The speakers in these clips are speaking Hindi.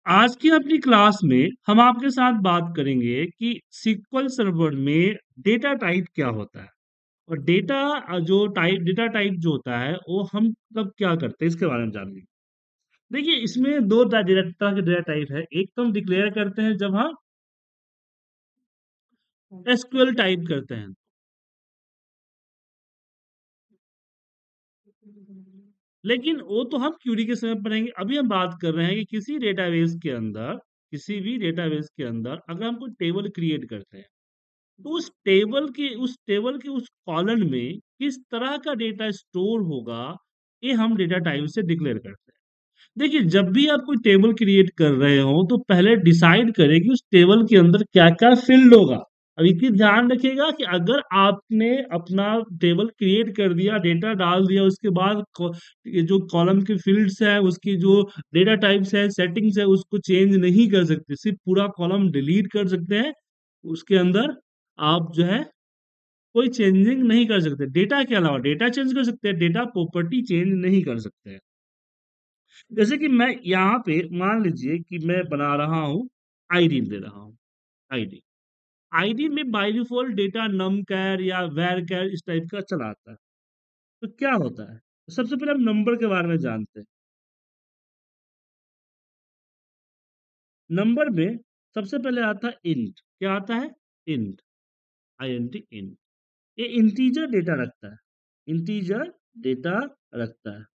आज की अपनी क्लास में हम आपके साथ बात करेंगे कि SQL सर्वर में डेटा टाइप क्या होता है और डेटा टाइप जो होता है वो हम कब क्या करते हैं इसके बारे में जानेंगे। देखिए, इसमें दो तरह के डेटा टाइप है। एक तो हम डिक्लेयर करते हैं जब हम एसक्यूएल टाइप करते हैं, लेकिन वो तो हम क्यूरी के समय पढ़ेंगे। अभी हम बात कर रहे हैं कि किसी भी डेटाबेस के अंदर अगर हम कोई टेबल क्रिएट करते हैं, तो उस टेबल के उस कॉलम में किस तरह का डेटा स्टोर होगा, ये हम डेटा टाइप से डिक्लेयर करते हैं। देखिए, जब भी आप कोई टेबल क्रिएट कर रहे हो तो पहले डिसाइड करें कि उस टेबल के अंदर क्या क्या फील्ड होगा। अब इसकी ध्यान रखिएगा कि अगर आपने अपना टेबल क्रिएट कर दिया, डेटा डाल दिया, उसके बाद ये जो कॉलम के फील्ड्स है, उसकी जो डेटा टाइप्स है, सेटिंग्स है, उसको चेंज नहीं कर सकते, सिर्फ पूरा कॉलम डिलीट कर सकते हैं। उसके अंदर आप जो है कोई चेंजिंग नहीं कर सकते। डेटा के अलावा डेटा चेंज कर सकते हैं, डेटा प्रॉपर्टी चेंज नहीं कर सकते हैं। जैसे कि मैं यहाँ पे मान लीजिए कि मैं बना रहा हूँ, आईडी दे रहा हूँ, आईडी। आईडी में by default data num char या वैर कैर इस टाइप का चला आता है। तो क्या होता है? सबसे पहले हम नंबर के बारे में जानते हैं। नंबर में सबसे पहले आता है इंट। क्या आता है? इंट। INT, int. ये इंटीजर डेटा रखता है। इंटीजर डेटा रखता है।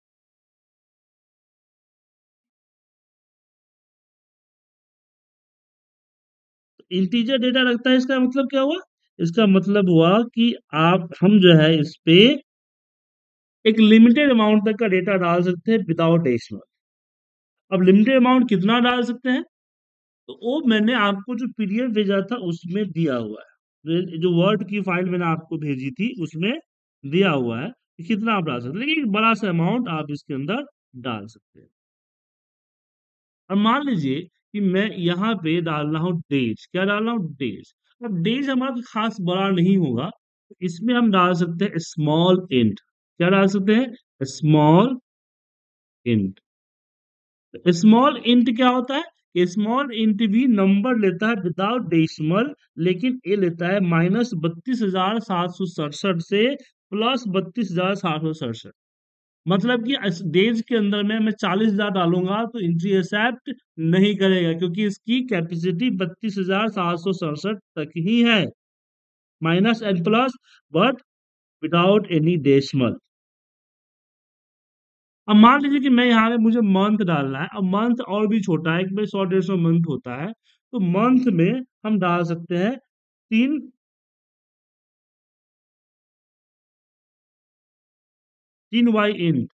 इंटीजर डेटा रखता है, इसका मतलब क्या हुआ? इसका मतलब हुआ कि आप हम जो है इस पे एक लिमिटेड अमाउंट तक का डेटा डाल सकते हैं विदाउट डेसिमल। अब लिमिटेड अमाउंट कितना डाल सकते हैं? तो वो मैंने आपको जो पीडीएफ भेजा था उसमें दिया हुआ है। जो वर्ड की फाइल मैंने आपको भेजी थी उसमें दिया हुआ है कि कितना आप डाल सकते हैं, लेकिन एक बड़ा सा अमाउंट आप इसके अंदर डाल सकते हैं। अब मान लीजिए कि मैं यहाँ पे डाल रहा हूँ डेज। क्या डाल रहा हूँ? डेज। अब डेज हमारा कोई खास बड़ा नहीं होगा, तो इसमें हम डाल सकते हैं स्मॉल इंट। क्या डाल सकते हैं? Small int. स्मॉल इंट क्या होता है? स्मॉल इंट भी नंबर लेता है विदाउट डेसिमल, लेकिन ये लेता है -32,767 से +32,767। मतलब कि डेज के अंदर में मैं 40,000 डालूंगा तो एंट्री एक्सेप्ट नहीं करेगा, क्योंकि इसकी कैपेसिटी 32,767 तक ही है। Minus and plus, but without any decimal. अब मान लीजिए कि मैं यहाँ पे मुझे मंथ डालना है। अब मंथ और भी छोटा है, कि भाई 100-150 मंथ होता है, तो मंथ में हम डाल सकते हैं 3 3 y int।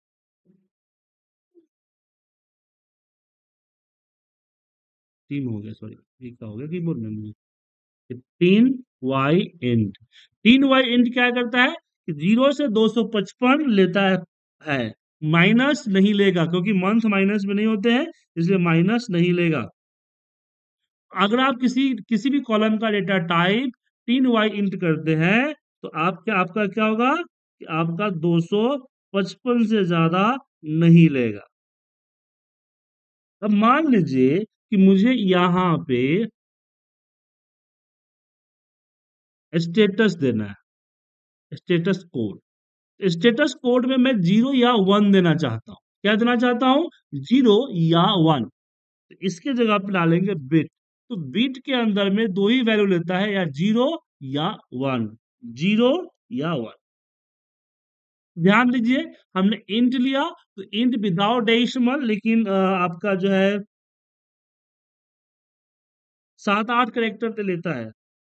3 हो गया, सॉरी, एक का हो गया कीबोर्ड में मुझे। 3 y int। 3 y int क्या करता है कि 0 से 255 लेता है। माइनस नहीं लेगा, क्योंकि मंथ माइनस में नहीं होते हैं, इसलिए माइनस नहीं लेगा। अगर आप किसी किसी भी कॉलम का डेटा टाइप 3 y int करते हैं, तो आपका क्या होगा कि आपका 255 से ज्यादा नहीं लेगा। अब मान लीजिए कि मुझे यहाँ पे स्टेटस देना है, स्टेटस कोड। स्टेटस कोड में मैं 0 या 1 देना चाहता हूँ। क्या देना चाहता हूँ? 0 या 1। इसके जगह पे डालेंगे बिट। तो बिट के अंदर में दो ही वैल्यू लेता है, या 0 या 1। 0 या 1। ध्यान दीजिए, हमने इंट लिया, तो इंट विदाउट डेसिमल, लेकिन आपका जो है 7-8 करेक्टर पे लेता है।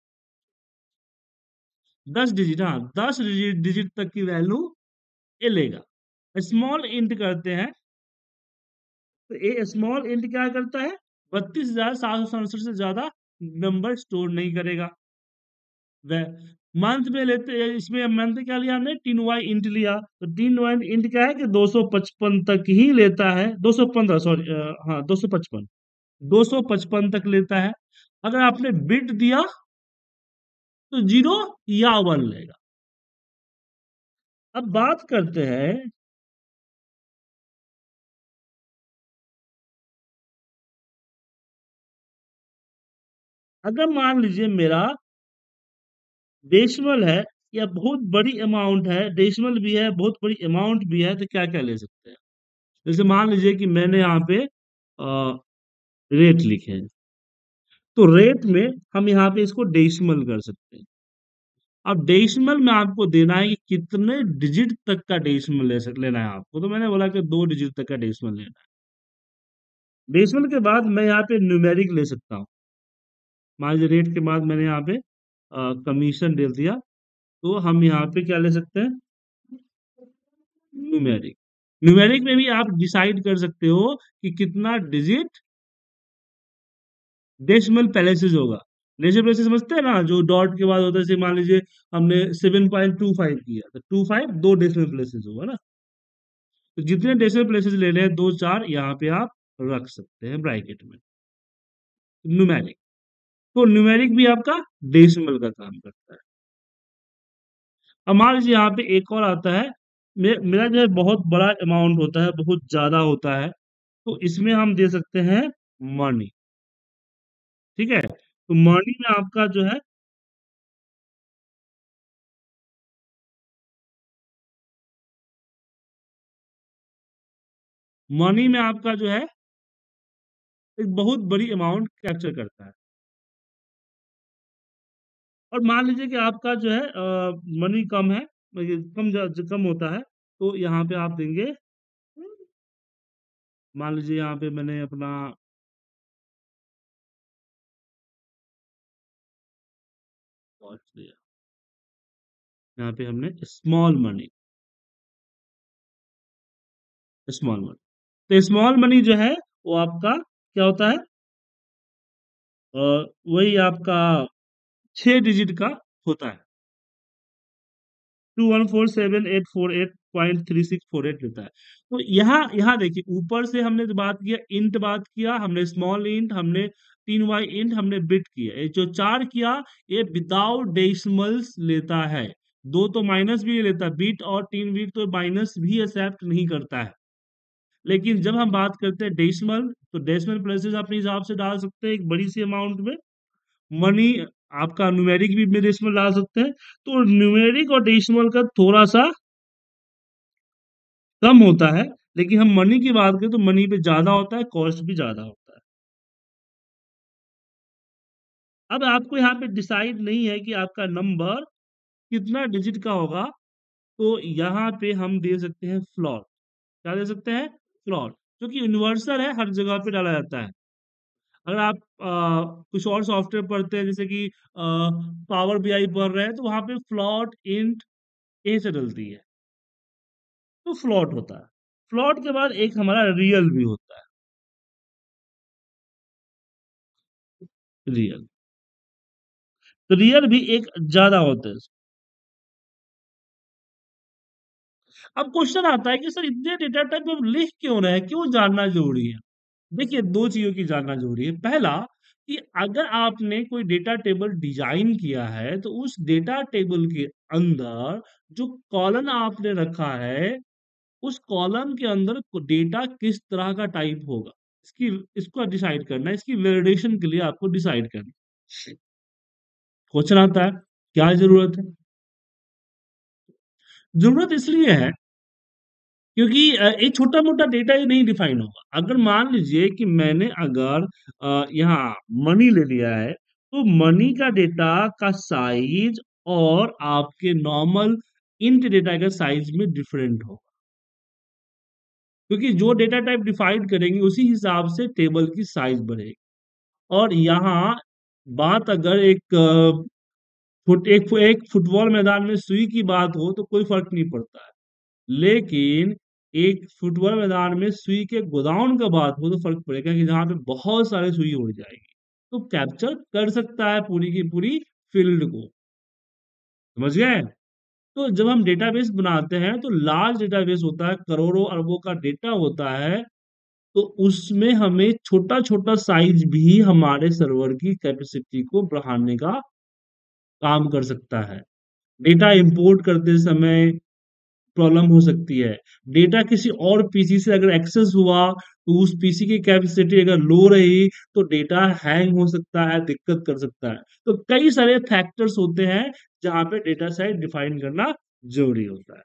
10 डिजिट, हाँ, 10 डिजिट तक की वैल्यू ये लेगा। स्मॉल इंट करते हैं, तो ये स्मॉल इंट क्या करता है? 32,767 से ज्यादा नंबर स्टोर नहीं करेगा। मंथ में लेते हैं, इसमें मंथ क्या लिया हमने? 3 y int लिया, तो 3 y int क्या है कि 255 तक ही लेता है। 215, सॉरी, हाँ, 255। 255 तक लेता है। अगर आपने बिट दिया तो 0 या 1 लेगा। अब बात करते हैं अगर मान लीजिए मेरा डेसिमल है या बहुत बड़ी अमाउंट है, डेसिमल भी है, बहुत बड़ी अमाउंट भी है, तो क्या-क्या ले सकते हैं? जैसे मान लीजिए कि मैंने यहाँ पे रेट लिखे हैं, तो रेट में हम यहाँ पे इसको डेसिमल कर सकते हैं। अब डेसिमल में आपको देना है कि कितने डिजिट तक का डेसिमल लेना है आपको, तो मैंने बोला कि 2 डिजिट तक का डेसिमल लेना है। डेसिमल के बाद मैं यहाँ पे न्यूमेरिक ले सकता हूँ। मान लीजिए रेट के बाद मैंने यहाँ पे कमीशन दे दिया, तो हम यहाँ पे क्या ले सकते हैं? न्यूमेरिक। न्यूमेरिक में भी आप डिसाइड कर सकते हो कि कितना डिजिट डेसिमल प्लेसेस होगा। डेसिमल प्लेसेस समझते हैं ना, जो डॉट के बाद होता है, जैसे मान लीजिए हमने 7.25 किया, तो 25 2 डेसिमल प्लेसेस होगा ना। तो जितने डेसिमल प्लेसेस ले रहे हैं 2 4 यहाँ पे आप रख सकते हैं ब्रैकेट में। न्यूमेरिक, तो न्यूमेरिक भी आपका डेसिमल का काम करता है। अब मान लीजिए यहाँ पे एक और आता है, मेरा जो है बहुत बड़ा अमाउंट होता है, बहुत ज्यादा होता है, तो इसमें हम दे सकते हैं मनी। ठीक है, तो मनी में आपका जो है, मनी में आपका जो है एक बहुत बड़ी अमाउंट कैप्चर करता है। और मान लीजिए कि आपका जो है मनी कम है, ये कम होता है, तो यहाँ पे आप देंगे, मान लीजिए यहाँ पे मैंने अपना कॉस्ट दिया, यहाँ पे हमने स्मॉल मनी, स्मॉल मनी, तो स्मॉल मनी जो है वो आपका क्या होता है, अ, वही आपका 6 डिजिट का होता है। 2147848.3648 देता है। तो यहाँ यहाँ देखिए, ऊपर से हमने जो बात किया, इंट बात किया हमने, स्मॉल इंट हमने, 3y इंट हमने, बिट किया, ये जो 4 किया, ये विदाउट डेसिमल्स लेता है। 2 तो माइनस भी लेता है, बिट और 3 बिट तो माइनस भी एक्सेप्ट नहीं करता है। लेकिन जब हम बात करते हैं डेसिमल, तो डेसिमल प्लेसेस अपने हिसाब से डाल सकते हैं एक बड़ी सी अमाउंट में। मनी आपका न्यूमेरिक भी में डेसिमल डाल सकते हैं, तो न्यूमेरिक और डेसिमल का थोड़ा सा कम होता है। लेकिन हम मनी की बात करें तो मनी पे ज्यादा होता है, कॉस्ट भी ज्यादा होता है। अब आपको यहाँ पे डिसाइड नहीं है कि आपका नंबर कितना डिजिट का होगा, तो यहाँ पे हम दे सकते हैं फ्लोट। क्या दे सकते हैं? फ्लोट, जो कि यूनिवर्सल है, हर जगह पे डाला जाता है। अगर आप कुछ और सॉफ्टवेयर पढ़ते हैं, जैसे कि पावर बीआई पढ़ रहे हैं, तो वहां पे फ्लॉट इंट ए से डलती है, तो फ्लॉट होता है। फ्लॉट के बाद एक हमारा रियल भी होता है, रियल। तो रियल भी एक ज्यादा होता है। अब क्वेश्चन आता है कि सर इतने डेटा टाइप हम लिख क्यों रहे हैं, क्यों जानना जरूरी है? देखिए, दो चीजों की जानना जरूरी है। पहला, कि अगर आपने कोई डेटा टेबल डिजाइन किया है, तो उस डेटा टेबल के अंदर जो कॉलम आपने रखा है, उस कॉलम के अंदर डेटा किस तरह का टाइप होगा, इसकी इसको डिसाइड करना है। इसकी वैलिडेशन के लिए आपको डिसाइड करना है। क्वेश्चन आता है, क्या जरूरत है? जरूरत इसलिए है क्योंकि एक छोटा मोटा डेटा ही नहीं डिफाइन होगा। अगर मान लीजिए कि मैंने अगर यहाँ मनी ले लिया है, तो मनी का डेटा का साइज और आपके नॉर्मल इंट डेटा का साइज में डिफरेंट हो, क्योंकि जो डेटा टाइप डिफाइन करेंगे उसी हिसाब से टेबल की साइज बढ़ेगी। और यहाँ बात अगर एक फुटबॉल मैदान में सुई की बात हो, तो कोई फर्क नहीं पड़ता है। लेकिन एक फुटबॉल मैदान में सुई के गोडाउन का बात हो, तो फर्क पड़ेगा, कि जहाँ पे बहुत सारे सुई उड़ जाएगी, तो कैप्चर कर सकता है पूरी की पूरी फील्ड को। समझ गए? तो जब हम डेटाबेस बनाते हैं, तो लार्ज डेटाबेस होता है, करोड़ों अरबों का डेटा होता है, तो उसमें हमें छोटा छोटा साइज भी हमारे सर्वर की कैपेसिटी को बढ़ाने का काम कर सकता है। डेटा इंपोर्ट करते समय प्रॉब्लम हो सकती है। डेटा किसी और पीसी से अगर एक्सेस हुआ तो उस पीसी की कैपेसिटी अगर लो रही तो डेटा हैंग हो सकता है, दिक्कत कर सकता है। तो कई सारे फैक्टर्स होते हैं जहां पे डेटा साइज डिफाइन करना जरूरी होता है।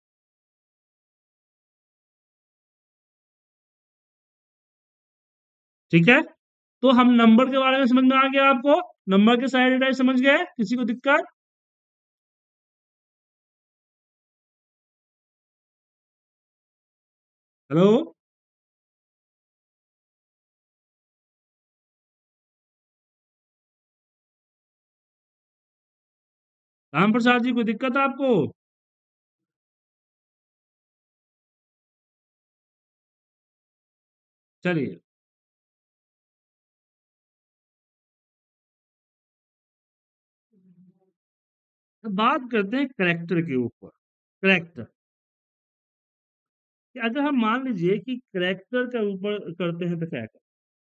ठीक है, तो हम नंबर के बारे में समझ में आ गया आपको? नंबर के सारे डेटा समझ गए? किसी को दिक्कत? हेलो? राम प्रसाद जी, कोई दिक्कत है आपको? चलिए, अब बात करते हैं करेक्टर के ऊपर। करेक्टर, कि अगर हम मान लीजिए कि करेक्टर के ऊपर करते हैं तो क्या करें?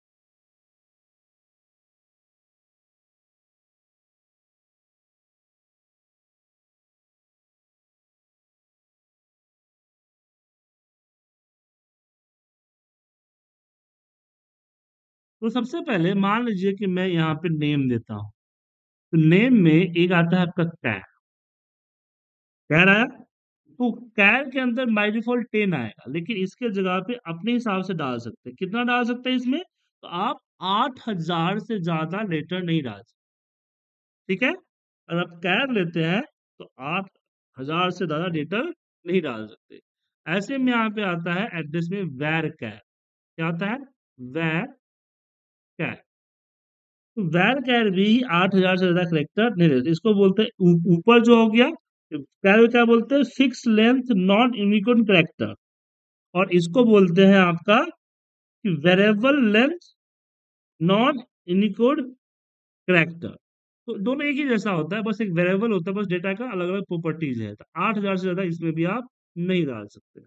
तो सबसे पहले मान लीजिए कि मैं यहाँ पे नेम देता हूँ। तो नेम में एक आता है आपका कैर। कैर आया, तो कैर के अंदर बाई डिफॉल्ट 10 आएगा, लेकिन इसके जगह पे अपने हिसाब से डाल सकते हैं। कितना डाल सकते हैं इसमें? तो आप 8,000 से ज्यादा लेटर नहीं डाल सकते। ठीक है, अगर आप कैर लेते हैं तो 8,000 से ज्यादा लेटर नहीं डाल सकते। ऐसे में यहाँ पे आता है एड्रेस में वैर कैर। क्या आता है? वैर कैर। तो वैर कैर भी 8,000 से ज्यादा करेक्टर नहीं देते। इसको बोलते हैं ऊपर जो हो गया कैर, क्या बोलते हैं? Fix length non Unicode character. और इसको बोलते हैं आपका variable length non Unicode character. तो दोनों एक ही जैसा होता है, बस एक वेरिएबल होता है, बस डेटा का अलग अलग प्रॉपर्टीज है। तो 8,000 से ज्यादा इसमें भी आप नहीं डाल सकते।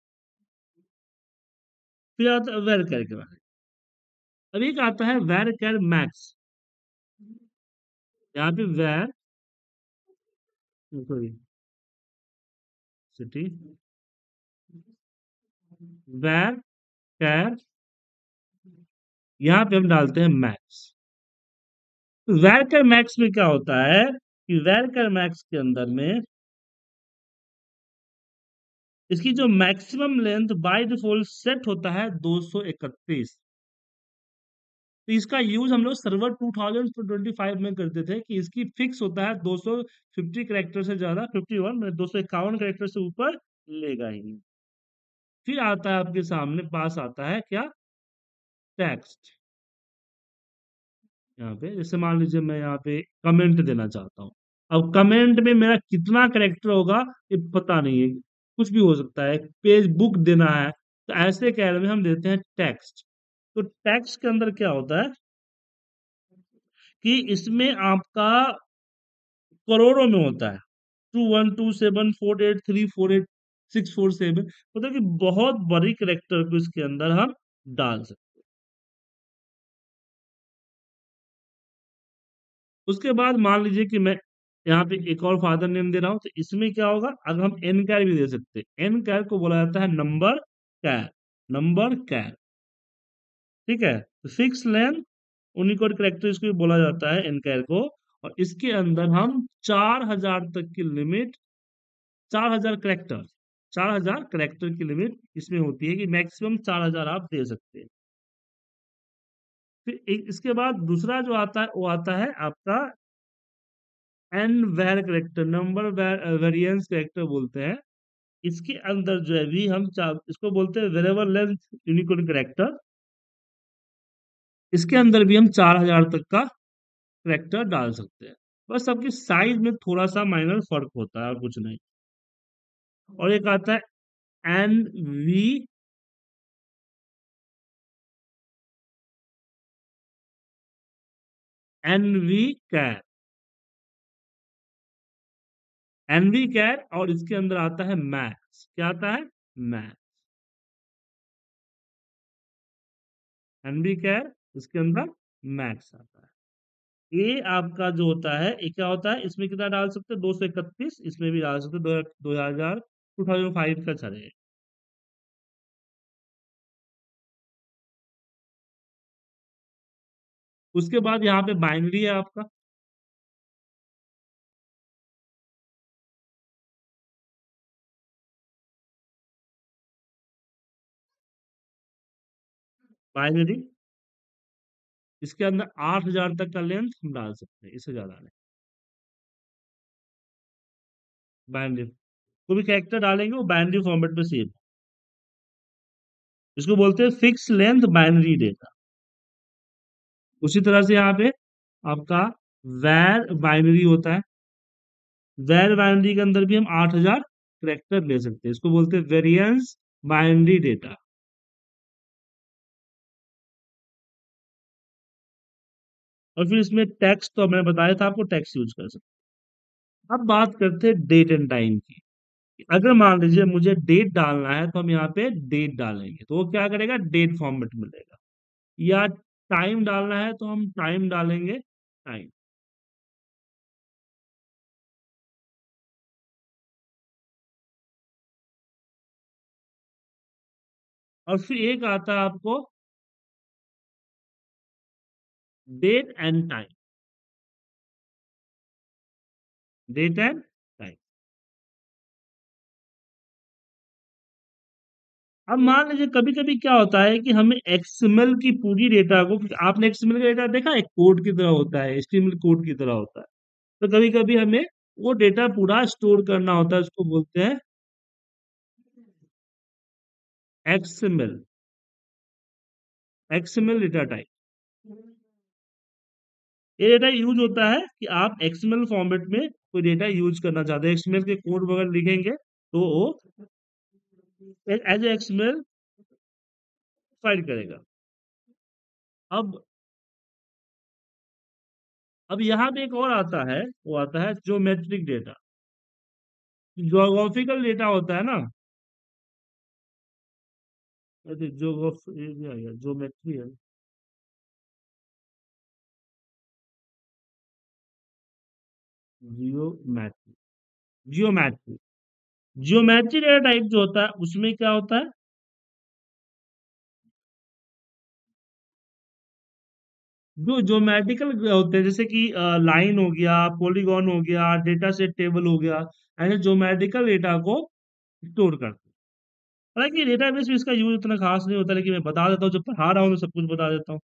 फिर आता है वेर कैर के बारे में। अब एक आता है वेर कैर मैक्स। यहाँ पे var, sorry, city, var char, यहाँ पे हम डालते हैं मैक्स। वेर कैर मैक्स में क्या होता है कि वेर कैर मैक्स के अंदर में इसकी जो maximum length by default set होता है 231। तो इसका यूज हम लोग सर्वर 2025 में करते थे कि इसकी फिक्स होता है 250 कैरेक्टर से ज्यादा, 51 मतलब 251 कैरेक्टर से ऊपर लेगा ही नहीं। फिर आता है आपके सामने पास आता है क्या? टेक्स्ट। यहाँ पे जैसे मान लीजिए मैं यहाँ पे कमेंट देना चाहता हूँ। अब कमेंट में मेरा कितना कैरेक्टर होगा ये पता नहीं है, कुछ भी हो सकता है, पेज बुक देना है। तो ऐसे कैर में हम देते हैं टेक्स्ट। तो टेक्स्ट के अंदर क्या होता है कि इसमें आपका करोड़ों में होता है। 212748348647, मतलब कि बहुत बड़ी करेक्टर को इसके अंदर हम डाल सकते हैं। उसके बाद मान लीजिए कि मैं यहाँ पे एक और फादर नेम दे रहा हूँ, तो इसमें क्या होगा? अगर हम एन कैर भी दे सकते हैं। एन कैर को बोला जाता है नंबर कैर। नंबर कैर, ठीक है। तो फिक्स लेंथ यूनिकोड कैरेक्टर इसको भी बोला जाता है एन कैर को। और इसके अंदर हम 4,000 तक की लिमिट, 4,000 करेक्टर, 4,000 करेक्टर की लिमिट इसमें होती है कि मैक्सिमम 4,000 आप दे सकते हैं। फिर इसके बाद दूसरा जो आता है वो आता है आपका N var character, number variance character बोलते हैं। इसके अंदर जो है भी हम इसको बोलते हैं वेरिएबल लेंथ यूनिकोड करेक्टर। इसके अंदर भी हम 4,000 तक का करेक्टर डाल सकते हैं। बस सबकी साइज में थोड़ा सा माइनर फर्क होता है और कुछ नहीं। और एक आता है N V, N V char, NV char. और इसके अंदर आता है मैक्स। क्या आता है? मैक्स। एनवी कैर, इसके अंदर मैक्स आता है। ये आपका जो होता है ये क्या होता है? इसमें कितना डाल सकते हैं? 231, इसमें भी डाल सकते हैं 2,000। 2005 का चलेगा। उसके बाद यहाँ पे बाइनरी है आपका। बाइनरी, इसके अंदर 8,000 तक का लेंथ हम डाल सकते हैं, इससे ज्यादा नहीं। बाइनरी, कोई भी कैरेक्टर डालेंगे वो बाइनरी फॉर्मेट में सेव। इसको बोलते हैं फिक्स लेंथ बाइनरी डेटा। उसी तरह से यहाँ पे आपका वैर बाइनरी होता है। वैर बाइनरी के अंदर भी हम 8,000 करेक्टर ले सकते हैं, इसको बोलते हैं वेरिएंस बाइनरी डेटा। और फिर इसमें टेक्स्ट तो मैंने बताया था आपको, टेक्स्ट यूज कर सकते हैं। अब बात करते हैं डेट एंड टाइम की। अगर मान लीजिए मुझे डेट डालना है तो हम यहाँ पे डेट डालेंगे, तो वो क्या करेगा, डेट फॉर्मेट मिलेगा। या टाइम डालना है तो हम टाइम डालेंगे, टाइम। और फिर एक आता है आपको date and time, date and time. अब मान लीजिए कभी कभी क्या होता है कि हमें एक्सएमएल की पूरी डेटा को, आपने एक्सएमएल का डेटा देखा है, कोड की तरह होता है, एचटीएमएल कोड की तरह होता है। तो कभी कभी हमें वो डेटा पूरा स्टोर करना होता है, उसको बोलते हैं एक्सएमएल, एक्सएमएल डेटा टाइप। ये डेटा यूज होता है कि आप एक्सएमएल फॉर्मेट में कोई डेटा यूज करना चाहते हैं, एक्सएमएल के कोड वगैरह लिखेंगे तो वो एज एक्सएमएल फाइल करेगा। अब अब यहाँ पे एक और आता है, वो आता है ज्योमेट्रिक डेटा। ज्योग्राफिकल डेटा होता है ना, ज्योमेट्री है, geometry, geometry, geometry data type जो होता है उसमें क्या होता है, जो ज्योमेट्रिकल होते हैं, जैसे कि लाइन हो गया, पॉलीगॉन हो गया, डेटा सेट टेबल हो गया, ऐसे ज्योमेट्रिकल डेटा को स्टोर करते हैं। हालांकि डेटाबेस में इसका यूज इतना खास नहीं होता, लेकिन मैं बता देता हूँ, जब पढ़ा रहा हूँ तो सब कुछ बता देता हूँ।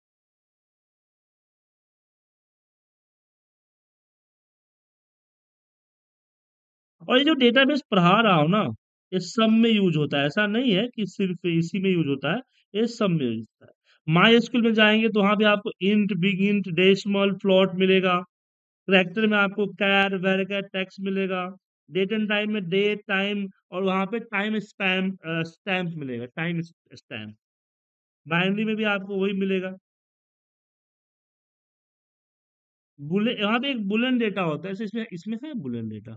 और ये जो डेटाबेस पढ़ा रहा हूँ ना, ये सब में यूज होता है, ऐसा नहीं है कि सिर्फ इसी में यूज होता है, ये सब में यूज होता है। माई एसक्यूएल में जाएंगे तो वहां पे आपको int, big int, decimal, float मिलेगा। करैक्टर में आपको कैर, वेर, टेक्स्ट मिलेगा। डेट एंड टाइम में डेट, टाइम, और वहां पे टाइम स्पैम स्टैम्प मिलेगा, टाइम स्टैम्प। बाइनरी में भी आपको वही मिलेगा। बुले यहाँ पे एक बुलेन डेटा होता है, इसमें इसमें है बुलेन डेटा।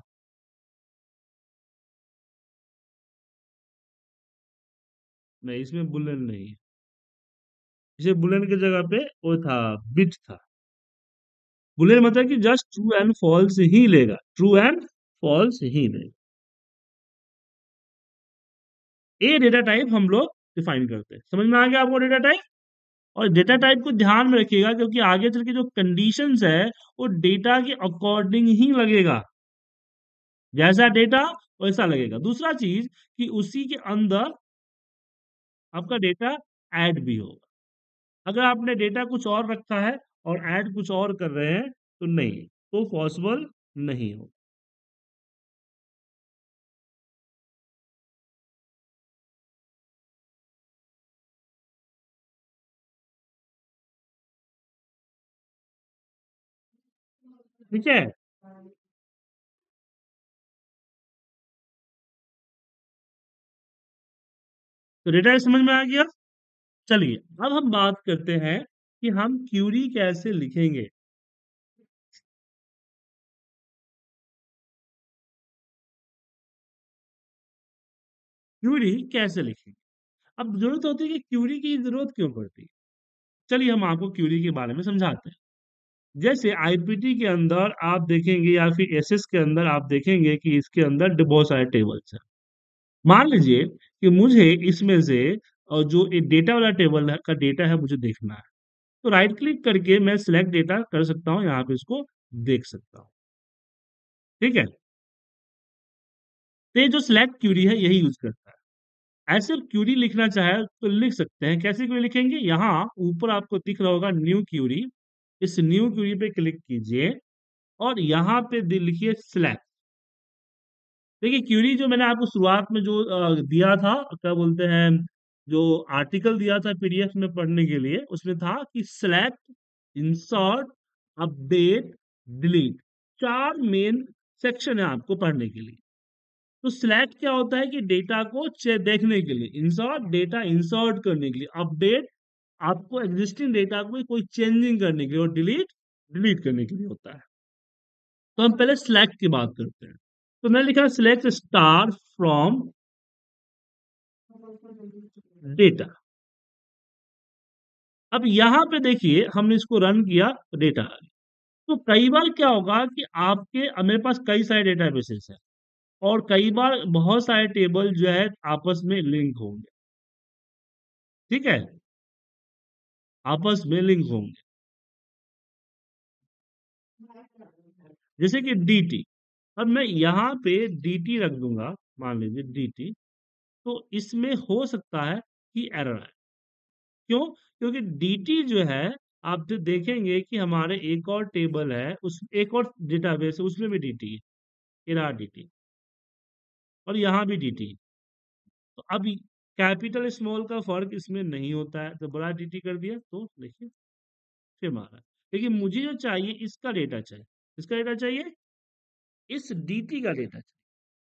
नहीं, इसमें बुलेन नहीं है। इसे बुलेन की जगह पे वो था, बिट था। बुलियन मतलब कि जस्ट ट्रू एंड फॉल्स ही लेगा, ट्रू एंड फॉल्स ही लेगा। ये डेटा टाइप हम लोग डिफाइन करते हैं। समझ में आ गया आपको डेटा टाइप? और डेटा टाइप को ध्यान में रखिएगा, क्योंकि आगे चल के जो कंडीशंस है वो डेटा के अकॉर्डिंग ही लगेगा। जैसा डेटा वैसा लगेगा। दूसरा चीज कि उसी के अंदर आपका डेटा ऐड भी होगा। अगर आपने डेटा कुछ और रखा है और ऐड कुछ और कर रहे हैं तो नहीं, तो पॉसिबल नहीं हो। ठीक है, तो डेटा समझ में आ गया। चलिए, अब हम बात करते हैं कि हम क्यूरी कैसे लिखेंगे। क्यूरी कैसे लिखेंगे? अब जरूरत होती है कि क्यूरी की जरूरत क्यों पड़ती है। चलिए हम आपको क्यूरी के बारे में समझाते हैं। जैसे आईपीटी के अंदर आप देखेंगे या फिर एसएस के अंदर आप देखेंगे कि इसके अंदर बहुत सारे टेबल्स हैं। मान लीजिए कि मुझे इसमें से जो एक डेटा वाला टेबल का डेटा है मुझे देखना है, तो राइट क्लिक करके मैं सिलेक्ट डेटा कर सकता हूँ, यहाँ पे इसको देख सकता हूँ। ठीक है, तो ये जो सिलेक्ट क्यूरी है यही यूज करता है। ऐसे क्यूरी लिखना चाहे तो लिख सकते हैं। कैसे क्यूरी लिखेंगे? यहाँ ऊपर आपको दिख रहा होगा न्यू क्यूरी, इस न्यू क्यूरी पे क्लिक कीजिए और यहाँ पे लिखिए सिलेक्ट। देखिए क्यूरी जो मैंने आपको शुरुआत में जो दिया था, क्या बोलते हैं, जो आर्टिकल दिया था पीडीएफ में पढ़ने के लिए, उसमें था कि सिलेक्ट, इंसर्ट, अपडेट, डिलीट, चार मेन सेक्शन है आपको पढ़ने के लिए। तो सिलेक्ट क्या होता है कि डेटा को देखने के लिए, इंसर्ट डेटा इंसर्ट करने के लिए, अपडेट आपको एग्जिस्टिंग डेटा को कोई चेंजिंग करने के लिए, और डिलीट डिलीट करने के लिए होता है। तो हम पहले सिलेक्ट की बात करते हैं। तो मैं लिखा सिलेक्ट स्टार फ्रॉम डेटा। अब यहां पे देखिए हमने इसको रन किया, डेटा आ गया। तो कई बार क्या होगा कि आपके मेरे पास कई सारे डेटाबेसेस हैं और कई बार बहुत सारे टेबल जो है आपस में लिंक होंगे। ठीक है, आपस में लिंक होंगे। जैसे कि dt, अब मैं यहाँ पे dt रख दूंगा, मान लीजिए dt, तो इसमें हो सकता है कि एरर आए। क्यों? क्योंकि dt जो है, आप जो देखेंगे कि हमारे एक और टेबल है, उस एक और डेटाबेस है, उसमें भी dt है, ये रहा dt, और यहाँ भी dt। तो अब कैपिटल स्मॉल का फर्क इसमें नहीं होता है, तो बड़ा dt कर दिया तो देखिए फिर मारा। लेकिन मुझे जो चाहिए इसका डेटा चाहिए, इसका डेटा चाहिए, इस dt का डेटा चाहिए।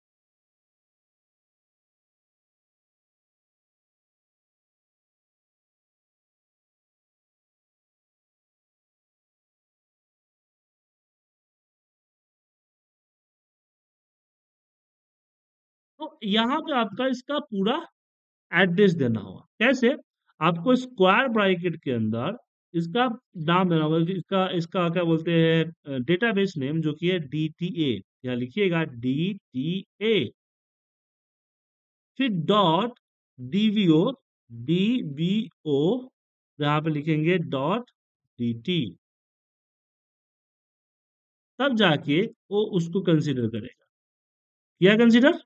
तो यहाँ पे आपका इसका पूरा एड्रेस देना होगा। कैसे? आपको स्क्वायर ब्रैकेट के अंदर इसका नाम देना होगा कि इसका इसका क्या बोलते हैं, डेटाबेस नेम, जो कि है DTA। यहाँ लिखिएगा DTA, फिर डॉट DVO, DVO, यहाँ पे लिखेंगे डॉट DT, तब जाके वो उसको कंसीडर करेगा। क्या कंसीडर?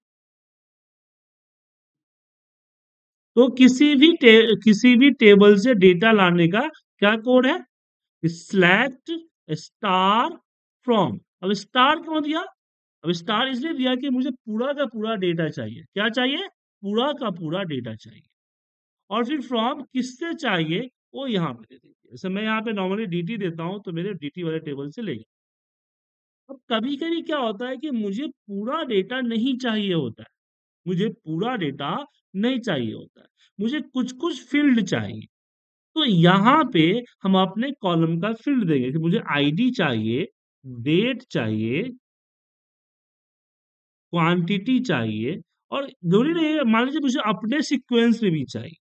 तो किसी भी टेबल से डेटा लाने का क्या कोड है? Select star from. अब स्टार क्यों दिया? अब स्टार इसलिए दिया कि मुझे पूरा का पूरा डेटा चाहिए। क्या चाहिए? पूरा का पूरा डेटा चाहिए। और फिर फ्रॉम किससे चाहिए, वो यहाँ पे दे दीजिए। जैसे मैं यहाँ पे नॉर्मली dt देता हूँ, तो मेरे dt वाले टेबल से लेगा। अब कभी कभी क्या होता है कि मुझे पूरा डेटा नहीं चाहिए होता है, मुझे पूरा डेटा नहीं चाहिए होता है, मुझे कुछ कुछ फील्ड चाहिए। तो यहाँ पे हम अपने कॉलम का फील्ड देंगे कि मुझे आईडी चाहिए, डेट चाहिए, क्वांटिटी चाहिए, और जरूरी नहीं है, मान लीजिए मुझे अपने सीक्वेंस में भी चाहिए,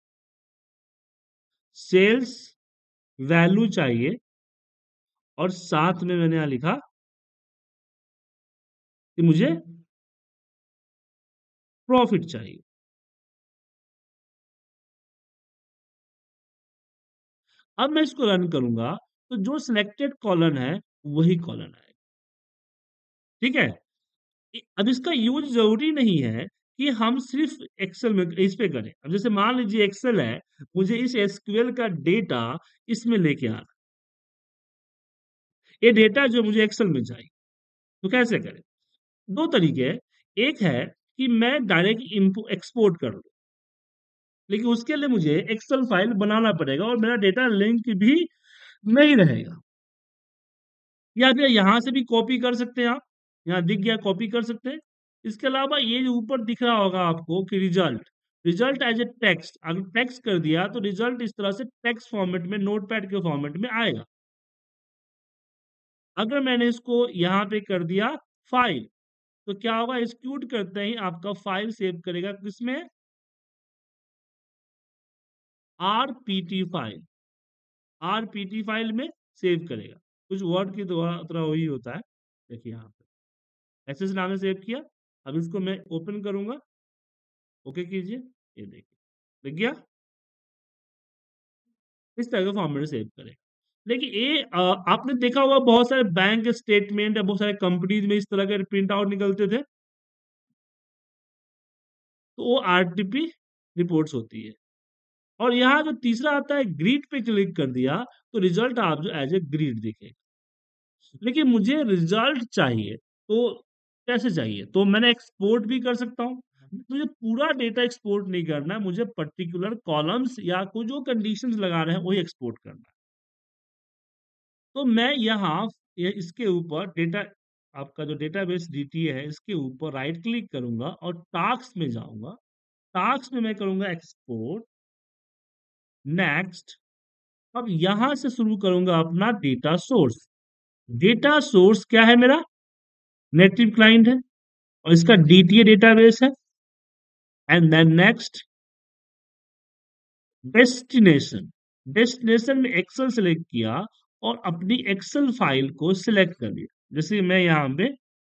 सेल्स वैल्यू चाहिए, और साथ में मैंने यहाँ लिखा कि मुझे प्रॉफिट चाहिए। अब मैं इसको रन करूंगा तो जो सिलेक्टेड कॉलम है वही कॉलम है। ठीक है, अब इसका यूज जरूरी नहीं है कि हम सिर्फ एक्सेल में इस पे करें। अब जैसे मान लीजिए एक्सेल है, मुझे इस एसक्यूएल का डेटा इसमें लेके आना, ये डेटा जो मुझे एक्सेल में चाहिए, तो कैसे करें? दो तरीके हैं। एक है कि मैं डायरेक्ट एक्सपोर्ट कर लूं, लेकिन उसके लिए मुझे एक्सेल फाइल बनाना पड़ेगा और मेरा डेटा लिंक भी नहीं रहेगा। या फिर यहाँ से भी कॉपी कर सकते हैं आप, यहाँ दिख गया कॉपी कर सकते हैं। इसके अलावा ये जो ऊपर दिख रहा होगा आपको कि result, result as a text, अगर टेक्स्ट कर दिया तो रिजल्ट इस तरह से टेक्स्ट फॉर्मेट में, नोटपैड के फॉर्मेट में आएगा। अगर मैंने इसको यहाँ पे कर दिया फाइल, तो क्या होगा, एक्सिक्यूट करते ही आपका फाइल सेव करेगा किसमें? आरपीटी फाइल, आरपीटी फाइल में सेव करेगा। कुछ वर्ड की तरह वही होता है। देखिए यहाँ पे एसएस नाम से सेव किया। अब इसको मैं ओपन करूंगा, ओके कीजिए, ये देखिए, दिख गया? इस तरह का फॉर्मेट में सेव करें। देखिए ये आपने देखा होगा बहुत सारे बैंक स्टेटमेंट या बहुत सारे कंपनीज में इस तरह के प्रिंट आउट निकलते थे, तो वो आरटीपी रिपोर्ट्स होती है। और यहाँ जो तीसरा आता है ग्रीड पे क्लिक कर दिया, तो रिजल्ट आप जो एज ए ग्रीड दिखेगा। लेकिन मुझे रिजल्ट चाहिए, तो कैसे चाहिए? तो मैंने एक्सपोर्ट भी कर सकता हूँ। मुझे पूरा डेटा एक्सपोर्ट नहीं करना है, मुझे पर्टिकुलर कॉलम्स या कोई जो कंडीशंस लगा रहे हैं वही एक्सपोर्ट करना है। तो मैं यहाँ ये इसके ऊपर डेटा, आपका जो डेटाबेस डीटीए है इसके ऊपर राइट क्लिक करूंगा और टास्क में जाऊंगा। टास्क में मैं करूंगा एक्सपोर्ट, नेक्स्ट। अब यहां से शुरू करूंगा अपना डेटा सोर्स। डेटा सोर्स क्या है मेरा? नेटिव क्लाइंट है और इसका डीटीए डेटाबेस है। And then next destination. Destination में एक्सेल सेलेक्ट किया और अपनी एक्सेल फाइल को सिलेक्ट कर दिया। जैसे मैं यहाँ पे,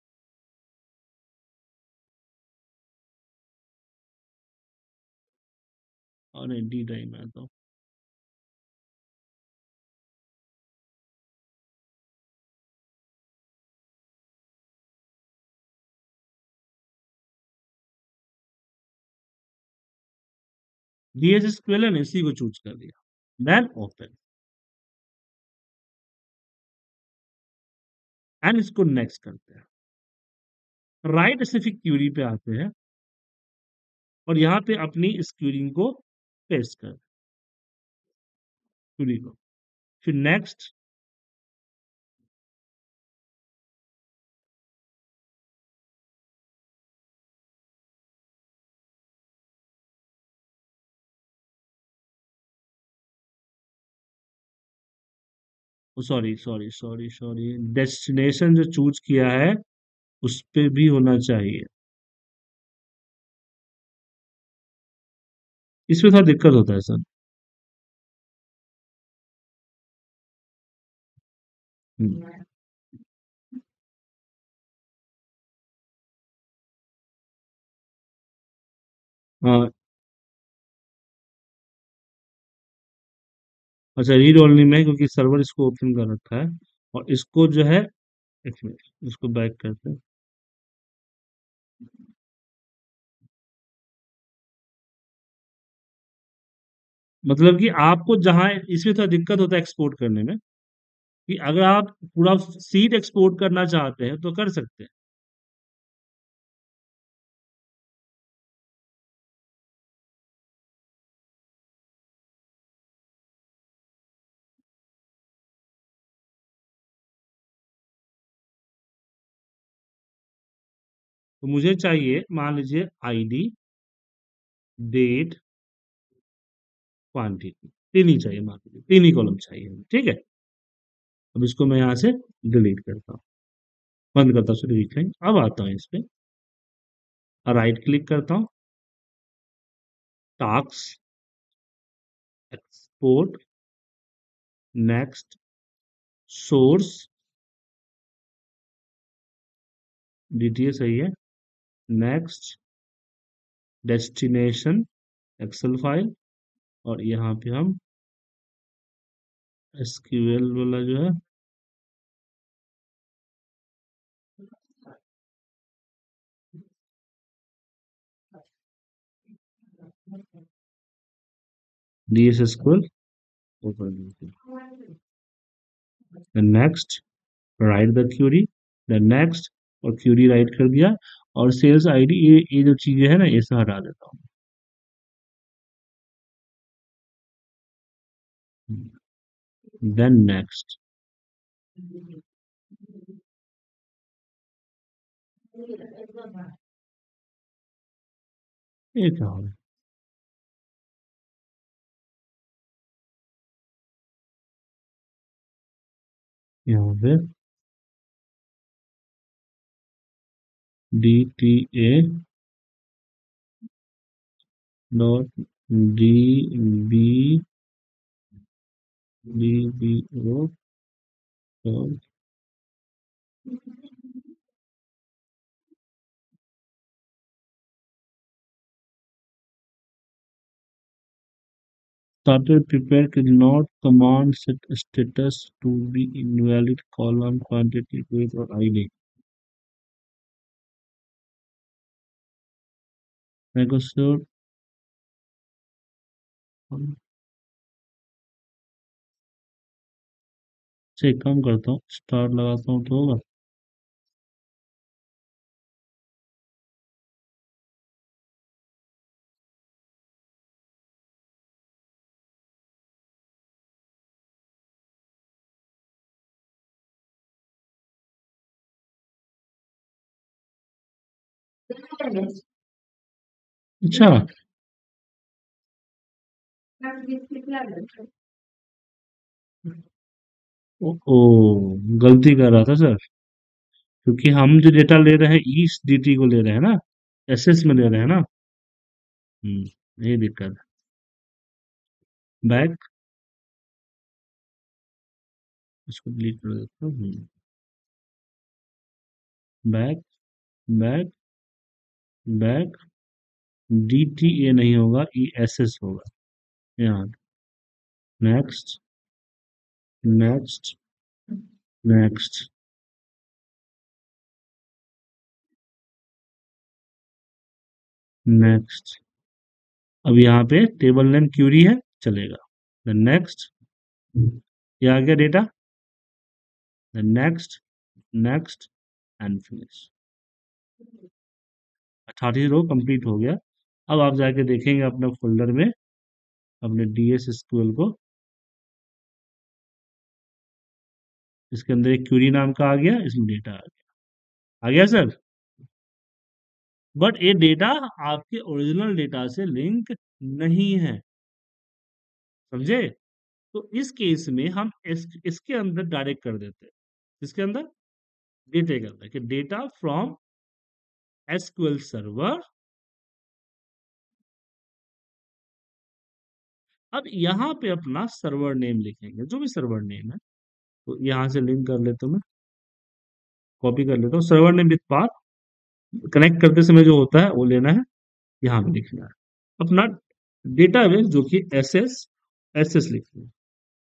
और डी ड्राइव में आता हूँ। DSSQL है, इसी को चूज कर दिया। देन ओपन एंड इसको नेक्स्ट करते हैं। राइट स्पेसिफिक क्यूरी पे आते हैं और यहाँ पे अपनी इस क्यूरी को पेस्ट कर, क्यूरी को, फिर next. Sorry sorry sorry sorry, destination जो चूज किया है उस पे भी होना चाहिए। इसमें थोड़ा दिक्कत होता है सर। हम्म। हाँ, अच्छा रीड ओनली में है, क्योंकि सर्वर इसको ओपन कर रखा है। और इसको जो है, एक मिनट, इसको बैक करते हैं। मतलब कि आपको जहां इसमें थोड़ा दिक्कत होता है एक्सपोर्ट करने में, कि अगर आप पूरा सीट एक्सपोर्ट करना चाहते हैं तो कर सकते हैं। तो मुझे चाहिए, मान लीजिए, आईडी, डेट, क्वांटिटी, तीन ही चाहिए, मान लीजिए तीन ही कॉलम चाहिए, ठीक है। अब इसको मैं यहाँ से डिलीट करता हूँ, बंद करता हूँ, डिलीट नहीं। अब आता हूँ इस पे, राइट क्लिक करता हूँ, task, export, next, source, DTA सही है, नेक्स्ट, डेस्टिनेशन, एक्सेल फाइल, और यहाँ पे हम एसक्यूएल वाला जो है, DS SQL open, next, write the query, then next, और क्यूरी राइट कर दिया। और सेल्स आईडी, ये जो चीजें है ना, ये सब हटा देता हूँ। देन नेक्स्ट, ये क्या हो रहा है यहाँ पे? D T A dot D B D B O dot started prepare could not command set status to be invalid column quantity weight or id मैं को sure से एक काम करता हूँ स्टार लगाता हूँ तो होगा अच्छा ओ गलती कर रहा था सर क्योंकि हम जो डेटा ले रहे हैं ईस्ट डीटी को ले रहे हैं ना एसएस में ले रहे हैं ना यही दिक्कत है बैक इसको डिलीट कर देता हूँ back back back DT A नहीं होगा ई एस एस होगा यहाँ नेक्स्ट नेक्स्ट नेक्स्ट नेक्स्ट अब यहाँ पे टेबल नेम क्यूरी है चलेगा नेक्स्ट ये आ गया data next next and finish 18 row complete हो गया अब आप जाके देखेंगे अपने फोल्डर में अपने डीएस एसक्यूएल को इसके अंदर एक क्यूरी नाम का आ गया इसमें डेटा आ गया सर बट ये डेटा आपके ओरिजिनल डेटा से लिंक नहीं है समझे तो इस केस में हम इसके अंदर डायरेक्ट कर देते हैं इसके अंदर डेटा के अंदर कि डेटा फ्रॉम एसक्यूएल सर्वर अब यहाँ पे अपना सर्वर नेम लिखेंगे जो भी सर्वर नेम है तो यहाँ से लिंक कर लेता हूँ मैं कॉपी कर लेता हूँ server name with path connect करते समय जो होता है वो लेना है यहाँ पे लिखना है अपना डेटाबेस जो कि एस एस लिखना है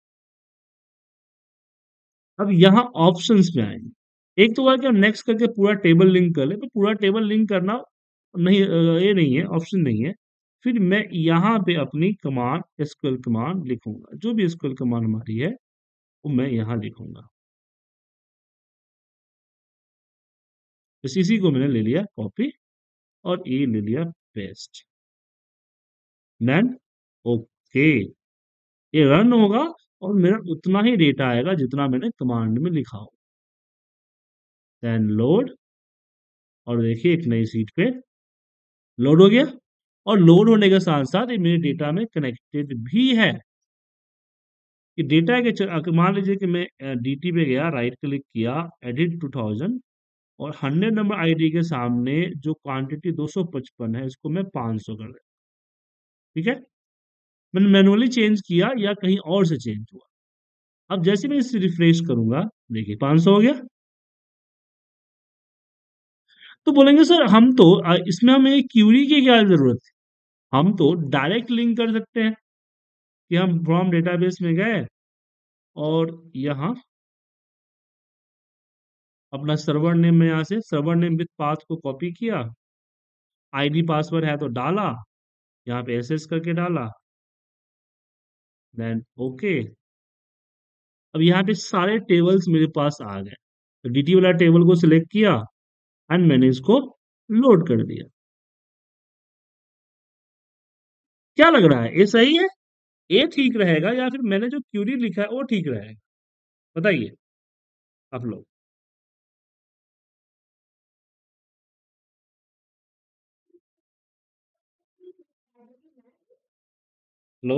अब यहाँ ऑप्शंस में आएंगे एक तो हुआ कि हम नेक्स्ट करके पूरा टेबल लिंक कर ले तो पूरा टेबल लिंक करना नहीं ये नहीं है ऑप्शन नहीं है फिर मैं यहाँ पे अपनी कमांड एसक्यूएल कमांड लिखूंगा जो भी एसक्यूएल कमांड हमारी है वो मैं यहाँ लिखूंगा बस इसी को मैंने ले लिया कॉपी और ये ले लिया पेस्ट देन ओके ये रन होगा और मेरा उतना ही डेटा आएगा जितना मैंने कमांड में लिखा हो देन लोड और देखिए एक नई सीट पे लोड हो गया और लोड होने के साथ साथ ये मेरे डेटा में कनेक्टेड भी है कि डेटा के मान लीजिए कि मैं डीटी पे गया राइट क्लिक किया एडिट 2000 और 100 नंबर आईडी के सामने जो क्वांटिटी 255 है इसको मैं 500 कर दिया ठीक है मैंने मैनुअली चेंज किया या कहीं और से चेंज हुआ अब जैसे मैं इसे रिफ्रेश करूंगा देखिए 500 हो गया तो बोलेंगे सर हम तो इसमें हमें क्यूरी की क्या जरूरत है हम तो डायरेक्ट लिंक कर सकते हैं कि हम फ्रॉम डेटाबेस में गए और यहाँ अपना सर्वर नेम में यहाँ से सर्वर नेम विथ पाथ को कॉपी किया आईडी पासवर्ड है तो डाला यहाँ पे एसएस करके डाला देन ओके अब यहाँ पे सारे टेबल्स मेरे पास आ गए तो डीटी वाला टेबल को सिलेक्ट किया एंड मैंने इसको लोड कर दिया क्या लग रहा है ये सही है ये ठीक रहेगा या फिर मैंने जो क्यूरी लिखा है वो ठीक रहेगा बताइए आप लोग हेलो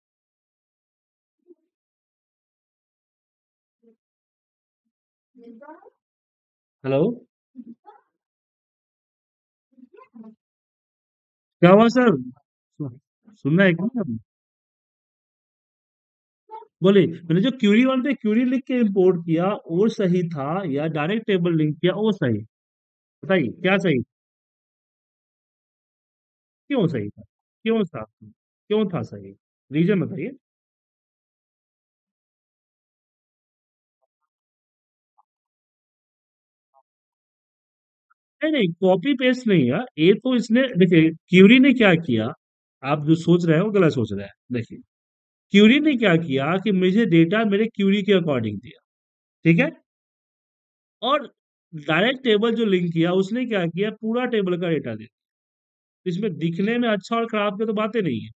हेलो क्या हुआ सर सुनना है क्या बोले मैंने जो क्यूरी वाले थे क्यूरी लिख के इंपोर्ट किया वो सही था या डायरेक्ट टेबल लिंक किया वो सही बताइए क्या सही क्यों सही था क्यों था क्यों था सही रीजन बताइए। नहीं नहीं, कॉपी पेस्ट नहीं है ये तो। इसने देखिए क्यूरी ने क्या किया, आप जो सोच रहे हैं वो गलत सोच रहे हैं। देखिए क्यूरी ने क्या किया कि मुझे डेटा मेरे क्यूरी के अकॉर्डिंग दिया, ठीक है। और डायरेक्ट टेबल जो लिंक किया उसने क्या किया, पूरा टेबल का डेटा दिया। इसमें दिखने में अच्छा और खराब की तो बातें नहीं है,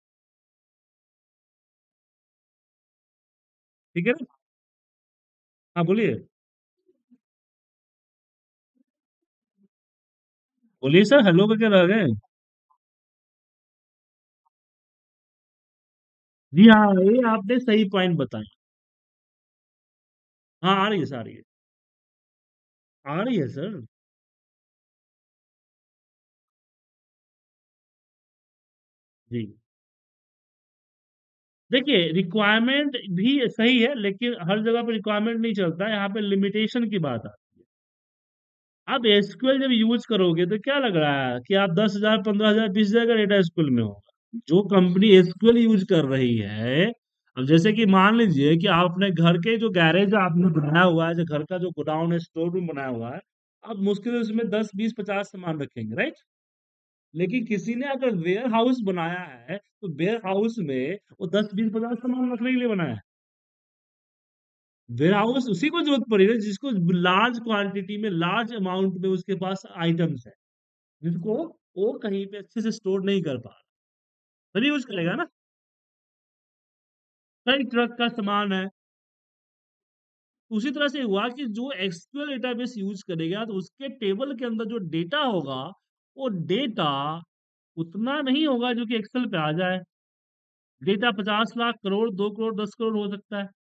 ठीक है ना। हाँ बोलिए। बोलिए सर, हेलो करके रह गए। जी हाँ, ये आपने सही पॉइंट बताया। हाँ आ रही है सर, आ रही है। आ रही है सर। जी देखिए, रिक्वायरमेंट भी सही है लेकिन हर जगह पे रिक्वायरमेंट नहीं चलता है, यहाँ पे लिमिटेशन की बात आती है। आप एसक्यूएल जब यूज करोगे तो क्या लग रहा है कि आप 10,000 15,000 20,000 का डेटा एसक्यूएल में होगा। जो कंपनी एसक्यूएल यूज कर रही है, अब जैसे कि मान लीजिए कि आप अपने घर के जो गैरेज आपने बनाया हुआ है, जो घर का जो गोडाउन है, स्टोर रूम बनाया हुआ है, आप मुश्किल से उसमें 10 20 50 सामान रखेंगे, राइट। लेकिन किसी ने अगर वेयर हाउस बनाया है तो वेयर हाउस में वो 10 20 50 सामान रखने के लिए बनाया है। वेयर हाउस उसी को जरूरत पड़ी है जिसको लार्ज क्वांटिटी में, लार्ज अमाउंट में उसके पास आइटम्स है, जिसको वो कहीं पे अच्छे से स्टोर नहीं कर पा रहा, तभी यूज करेगा ना। कई ट्रक का सामान है। उसी तरह से हुआ कि जो एसक्यूएल डेटाबेस यूज करेगा तो उसके टेबल के अंदर जो डेटा होगा, वो डेटा उतना नहीं होगा जो कि एक्सेल पे आ जाए। डेटा 50 लाख करोड़, 2 करोड़, 10 करोड़ हो सकता है।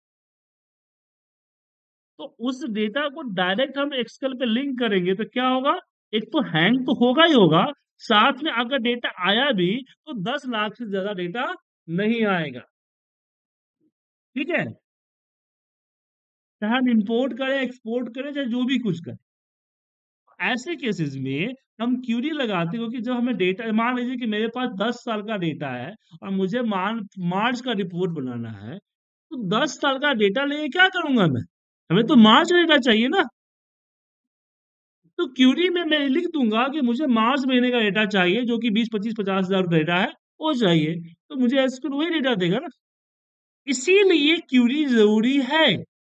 तो उस डेटा को डायरेक्ट हम एक्सेल पे लिंक करेंगे तो क्या होगा, एक तो हैंग तो होगा ही होगा, साथ में अगर डेटा आया भी तो 10 लाख से ज्यादा डेटा नहीं आएगा, ठीक है। चाहे हम इंपोर्ट करें, एक्सपोर्ट करें, चाहे जो भी कुछ करें, ऐसे केसेस में हम क्यूरी लगाते हो कि जब हमें डेटा, मान लीजिए कि मेरे पास 10 साल का डेटा है और मुझे मार्च का रिपोर्ट बनाना है, तो 10 साल का डेटा लेके क्या करूंगा मैं, हमें तो मार्च का डेटा चाहिए ना। तो क्यूरी में मैं लिख दूंगा कि मुझे मार्च महीने का डेटा चाहिए जो कि 20 25 50 हजार डेटा है, वो चाहिए, तो मुझे एसक्यूएल वही डेटा देगा ना। इसीलिए क्यूरी जरूरी है।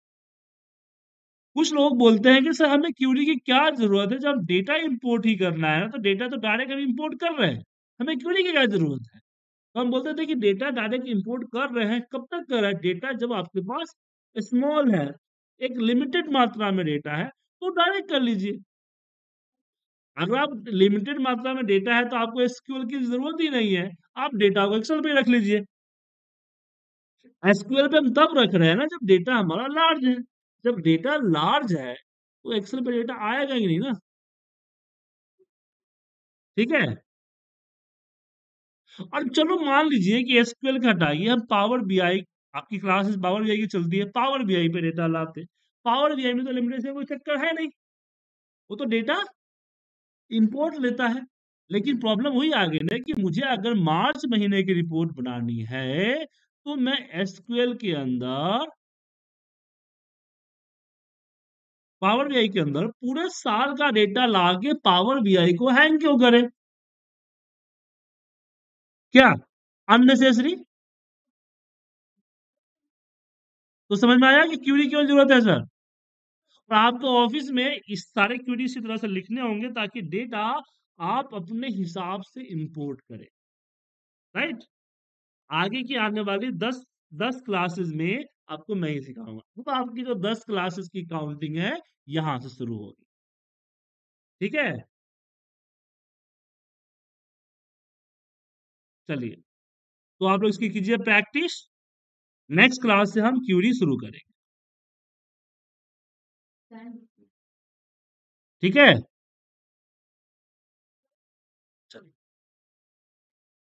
कुछ लोग बोलते हैं कि सर हमें क्यूरी की क्या जरूरत है, जब डेटा इंपोर्ट ही करना है तो डेटा तो डायरेक्ट हम इंपोर्ट कर रहे हैं, हमें क्यूरी की क्या जरूरत है। तो हम बोलते थे कि डेटा डायरेक्ट इंपोर्ट कर रहे हैं, कब तक कर रहे हैं, डेटा जब आपके पास स्मॉल है, एक लिमिटेड मात्रा में डेटा है, तो डायरेक्ट कर लीजिए। अगर आप लिमिटेड मात्रा में डेटा है तो आपको एसक्यूएल की जरूरत ही नहीं है, आप डेटा को एक्सेल पे रख लीजिए। एसक्यूएल पे हम तब रख रहे हैं ना जब डेटा हमारा लार्ज है। जब डेटा लार्ज है तो एक्सेल पे डेटा आएगा ही नहीं ना, ठीक है। और चलो मान लीजिए कि एसक्यूएल का हटाइए, हम पावर बीआई, आपकी क्लासेस पावर बीआई की चलती है, पावर बीआई पे डेटा लाते हैं। पावर बीआई में तो लिमिटेशन कोई चक्कर है नहीं, वो तो डेटा इंपोर्ट लेता है। लेकिन प्रॉब्लम वही आ गई ना कि मुझे अगर मार्च महीने की रिपोर्ट बनानी है तो मैं एसक्यूएल के अंदर, पावर बीआई के अंदर पूरे साल का डेटा लाके पावर बीआई को हैंग क्यों करे, क्या अननेसेसरी। तो समझ में आया कि क्यूरी क्यों जरूरत है सर। और आपको ऑफिस में इस सारे क्यूरी इसी तरह से लिखने होंगे ताकि डेटा आप अपने हिसाब से इंपोर्ट करें, राइट। आगे की आने वाली 10 क्लासेस में आपको मैं ही सिखाऊंगा, तो आपकी जो 10 क्लासेस की काउंटिंग है यहां से शुरू होगी, ठीक है। चलिए, तो आप लोग इसकी कीजिए प्रैक्टिस। नेक्स्ट क्लास से हम क्यूरी शुरू करेंगे, ठीक है।